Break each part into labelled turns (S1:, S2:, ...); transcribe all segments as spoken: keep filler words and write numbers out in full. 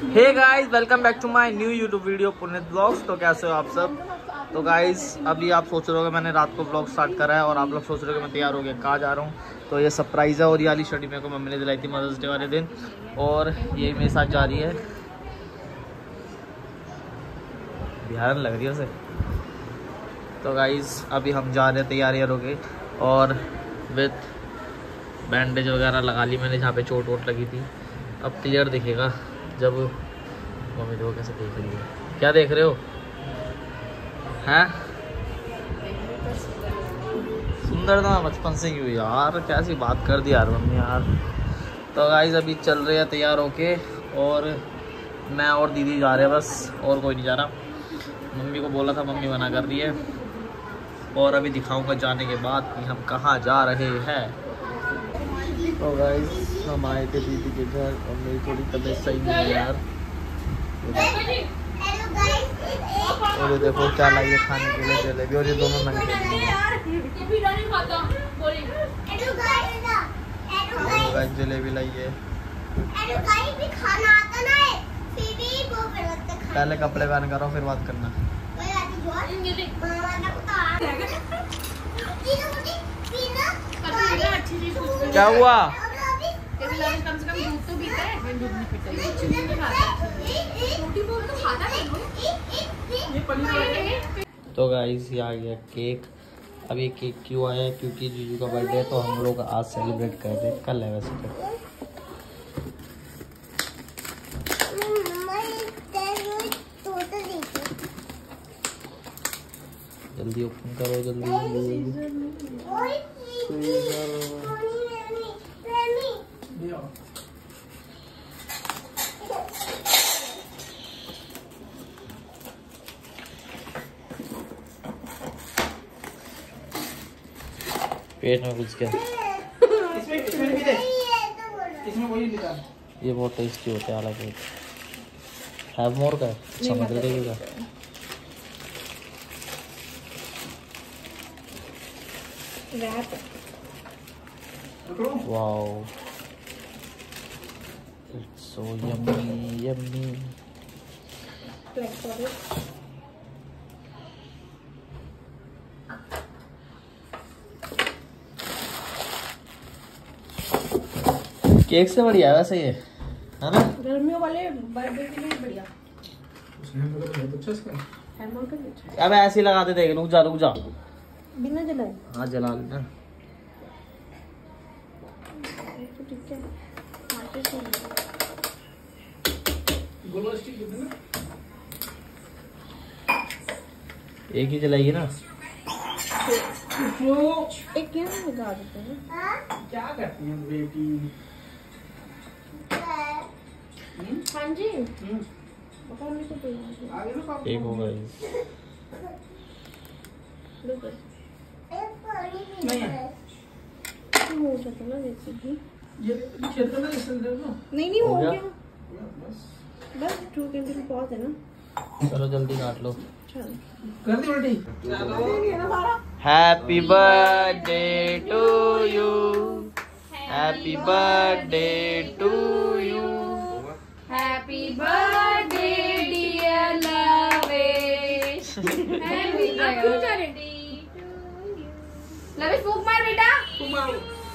S1: Hey guys, welcome back to my new YouTube video Puneet vlogs. तो कैसे हो आप सब। तो गाइस अभी आप सोच रहे हो कि मैंने रात को ब्लॉग स्टार्ट करा है और आप लोग सोच रहे हो कि मैं तैयार हो गया कहाँ जा रहा हूँ। तो ये सरप्राइज़ है और ये वाली शर्ट मेरे को मम्मी ने दिलाई थी मदर्स डे वाले दिन और ये मेरे साथ जा रही है। बिहार लग रही है उसे। तो गाइस अभी हम जा रहे हैं तैयारियाँ हो गई और विथ बैंडेज वगैरह लगा ली मैंने जहाँ पे चोट वोट लगी थी। अब क्लियर दिखेगा जब मम्मी देखो कैसे देख रही है। क्या देख रहे हो हैं? सुंदर था बचपन से क्यों यार, कैसी बात कर दी यार मम्मी यार। तो गाइस अभी चल रहे हैं तैयार होके और मैं और दीदी जा रहे हैं बस, और कोई नहीं जा रहा। मम्मी को बोला था, मम्मी मना कर रही है। और अभी दिखाऊंगा जाने के बाद कि हम कहाँ जा रहे हैं। तो गाइस हम आए थे दीदी के घर और मेरी थोड़ी तबीयत सही नहीं है यार। और ये देखो क्या लाइए खाने के लिए, जलेबी और ये दोनों नंगे जलेबी लाइए। पहले कपड़े पहन करो फिर बात करना। क्या हुआ? कम से कम दूध तो पीता है। मैं दूध नहीं पीता। तो गाइस ये आ गया केक। अब ये केक क्यों आया है? क्योंकि जीजू का बर्थडे है तो हम लोग आज सेलिब्रेट कर रहे हैं। कल है वैसे तो। जल्दी ओपन करो जल्दी। पेट में घुस गया। इसमें इसमें भी दे। इसमें वही निकाल। ये बहुत टेस्टी होता है हालांकि। हैव मोर का समझ लीजिएगा। Wrap. Wow it's so yummy yummy. Cake से बढ़िया है वैसे ये, है ना? गर्मियों वाले बर्थडे के लिए बढ़िया। अब ऐसे ही लगाते थे। रुक जा रुक जा बिना जलाए। हाँ जला लेना। एक ही जलाइए ना। एक क्यों लगा देते हैं? क्या करती हैं बेटी? हाँ जी एक होगा नहीं नहीं हो गया बस टू ट्वेंटी पॉज है ना। चलो जल्दी काट लो। कर दी उल्टी। Happy birthday to you, happy birthday to you, happy birthday dear Lavesh, happy birthday to you. Lavesh फूंक मार बेटा, फूंक मार।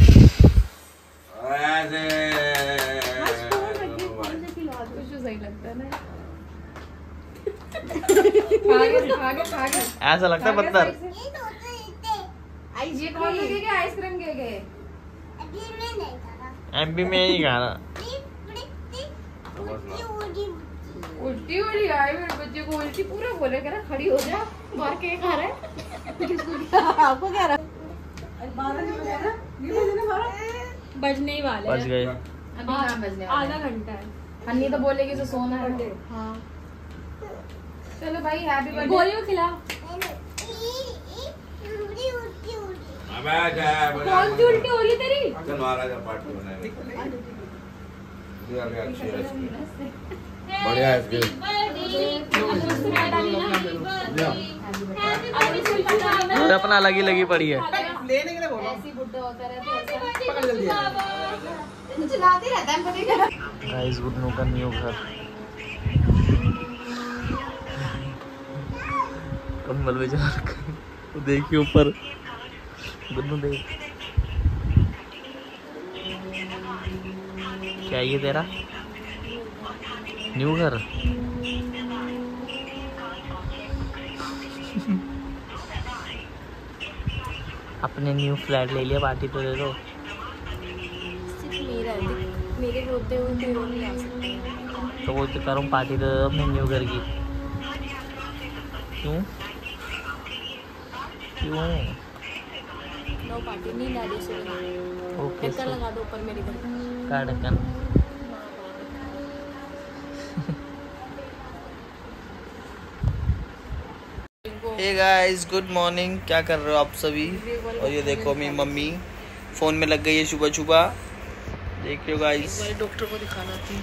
S1: ऐसे सही लगता है ना। ऐसा लगता है पत्थर। ये कौन से केक है? आइसक्रीम केक है। एमपी में ही खाना। उल्टी उल्टी आई मेरे बच्चे को। उल्टी पूरा बोले कह रहा खड़ी हो जा, बाहर केक खा रहा है। आपको क्या रहा? बजने ही वाले बज गए अभी। हाँ बजने आधा घंटा है। हन्नी तो बोलेगी तो सोना है। हाँ चलो भाई हैप्पी बर्थडे। गोलियों खिला। कौन सी उल्टी हो रही है तेरी?
S2: बढ़िया है।
S1: अपना लगी लगी पड़ी है।
S2: लेने के लिए बोलो। ऐसी बुड्ढा होता रहता है।
S1: गाइस गुड्नू का न्यू घर कम्बल में जा रखा, तो देखिए ऊपर गुन्नू देख, क्या ये तेरा न्यू घर? अपने न्यू फ्लैट ले लिया, पार्टी तो दे दो।
S2: सिर्फ मेरा है, मेरे होते हुए कोई और नहीं आ सकता।
S1: तो वो तो करूँ, पार्टी तो दे दो अपने न्यू घर की। क्यों क्यों?
S2: नो पार्टी, नहीं ला दे
S1: ओके,
S2: ढक्कन लगा दो ऊपर मेरे घर
S1: का ढक्कन? Hey guys, good morning. क्या कर रहे हो आप सभी? और ये देखो मेरी मम्मी फोन में लग गई है सुबह सुबह, देख रहे हो गाइस।
S2: डॉक्टर को दिखाना थी।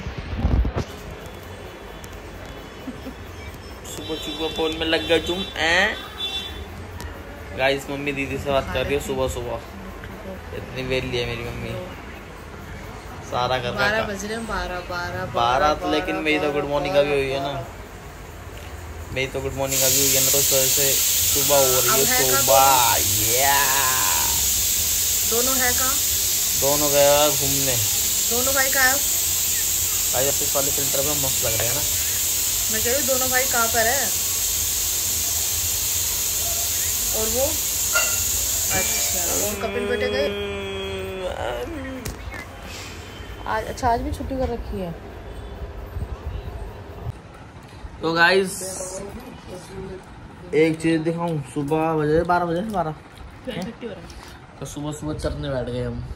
S1: सुबह सुबह फोन में लग गए तुम हैं गाइस। मम्मी दीदी से बात कर रही है सुबह सुबह, इतनी वेली है मेरी मम्मी, सारा कर रहा है।
S2: बारह बज रहे हैं, बारह बारह
S1: बारह तो, लेकिन मेरी तो गुड मॉर्निंग अभी हुई है ना, मेरी तो गुड मॉर्निंग अभी हुई है ना, तो से सुबह हो रही है सुबह। या
S2: दोनों है कहाँ?
S1: दोनों गया घूमने।
S2: दोनों भाई कहाँ है?
S1: भाई ऑफिस वाले फिल्टर में मस्त लग रहे हैं ना।
S2: मैं कह रही हूँ दोनों भाई कहाँ पर है? और वो अच्छा, वो कपिल बेटे गए आज? अच्छा, आज भी छुट्टी कर रखी है।
S1: तो गाइस एक चीज दिखाऊं, सुबह बजे बारह बजे बारह तो सुबह सुबह चरने बैठ गए हम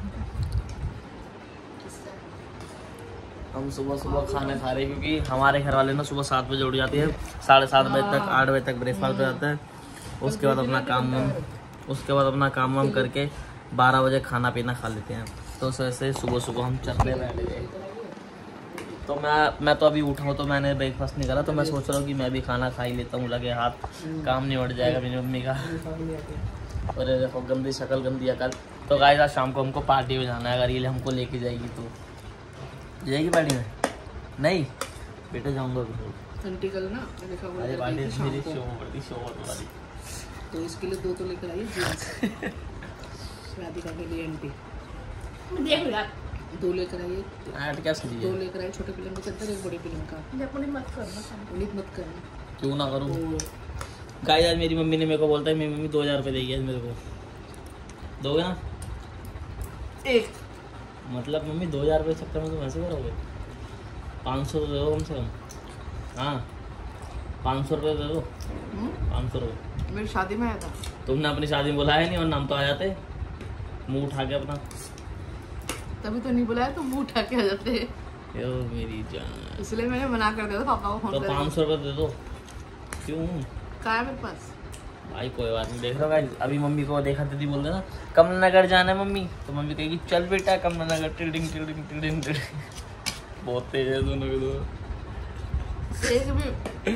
S1: हम सुबह सुबह खाने खा रहे हैं, क्योंकि हमारे घर वाले ना सुबह सात बजे उठ जाती है, साढ़े सात बजे तक आठ बजे तक ब्रेकफास्ट हो जाता है। उसके बाद अपना काम वाम उसके बाद अपना काम वाम करके बारह बजे खाना पीना खा लेते हैं। तो वैसे सुबह सुबह हम चरने बैठ गए। तो मैं मैं तो अभी उठा हूँ, तो मैंने ब्रेकफास्ट नहीं करा, तो मैं सोच रहा हूँ कि मैं भी खाना खा ही लेता हूँ, लगे हाथ काम नहीं उठ जाएगा मेरी मम्मी का। और ये देखो गंदी शक्ल गंदी अकल। तो गाइस आज शाम को हमको पार्टी में जाना है, अगर ये हमको लेके जाएगी तो जाएगी पार्टी में। नहीं बेटे जाऊँगा
S2: घंटी कल ना
S1: अरे पार्टी मेरी शो पड़ती शो वाली,
S2: तो इसके लिए दो तो लेकर आई राधिका के लिए एंटी देख यार, दो लेकर आई,
S1: ऐड क्या सही
S2: दो लेकर आई, छोटे फिल्म का चद्दर, एक बड़ी फिल्म का। मत करना मत करना,
S1: क्यों ना करूँ गाइस। आज मेरी मम्मी ने मेरे को बोलता है, मेरी मम्मी दो हजार रुपये देगी आज मेरे को, दोगे ना?
S2: एक
S1: मतलब मम्मी दो हजार रुपये चक्कर में तुम ऐसे करोगे? पाँच सौ तो दे दो कम से कम। हाँ पाँच सौ रुपये दे दो, पाँच सौ रुपये।
S2: मेरी शादी में आया था,
S1: तुमने अपनी शादी में बुलाया नहीं, और नाम तो आ जाते मुँह उठा के अपना।
S2: तभी तो नहीं बुलाया, तो मुँह उठा के आ जाते।
S1: यो मेरी जान,
S2: इसलिए मैंने मना कर दिया था पापा को फोन
S1: तो
S2: करके।
S1: पाँच सौ रुपये दे दो। क्यों?
S2: कहाँ है मेरे पास?
S1: भाई कोई बात नहीं, देख रहा गाइस। अभी मम्मी को देखा दीदी बोल देना कमलानगर जाना है मम्मी, तो मम्मी कहेगी चल बेटा कमलानगर। टिडिंग टिडिंग टिडिंग टिडिंग। बहुत तेज है दोनों के दो।
S2: एक भी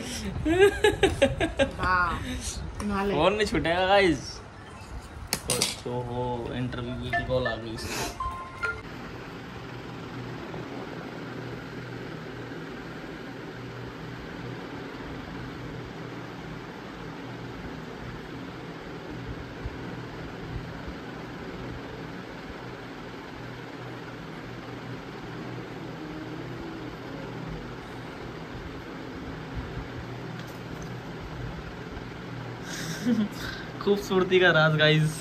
S2: हाँ
S1: फोन नहीं छूटेगा गाइस। तो वो इंटरव्यू की कॉल आ गई इसकी। खूबसूरती का राज गाइस।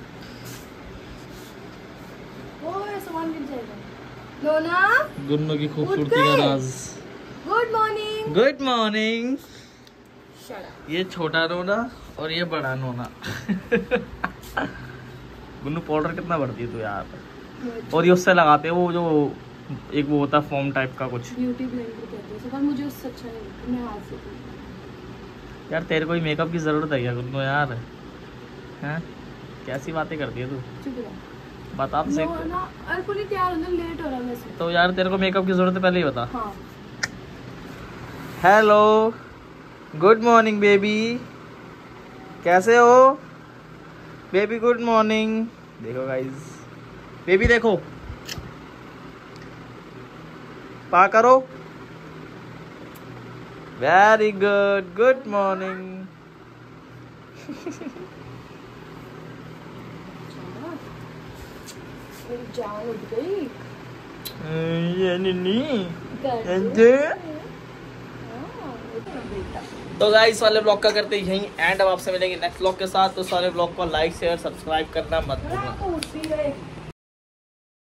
S2: लोना
S1: गुन्नू की खूबसूरती का राज।
S2: Good morning.
S1: Good morning. ये छोटा नोना और ये बड़ा नोना। गुन्नू पाउडर कितना भरती है तू यार? और ये उससे लगाते हैं वो जो एक वो होता है फॉर्म टाइप का कुछ,
S2: ब्यूटी ब्लेंडर कहते हैं, पर मुझे उससे अच्छा नहीं लगता, मैं हाथ से।
S1: यार तेरे को मेकअप की जरूरत है क्या गुन्नू यार? हैं कैसी बातें करती है तू?
S2: चुप रह।
S1: बता तो सही।
S2: अरे पूरी तैयार होने लेट हो रहा है वैसे।
S1: तो यार तेरे को मेकअप की जरूरत है, पहले ही बता।
S2: हाँ।
S1: हेलो गुड मॉर्निंग बेबी, कैसे हो बेबी? Good morning. देखो गाइस, बेबी देखो, पा करो। Very good, good morning.
S2: मेरी जान उठ गई।
S1: ये निन्नी
S2: कर
S1: तो गाइस वाले ब्लॉग का करते यहीं एंड। अब आपसे मिलेंगे नेक्स्ट ब्लॉग के साथ। तो सारे ब्लॉग को लाइक शेयर सब्सक्राइब करना मत भूलना।
S2: दो।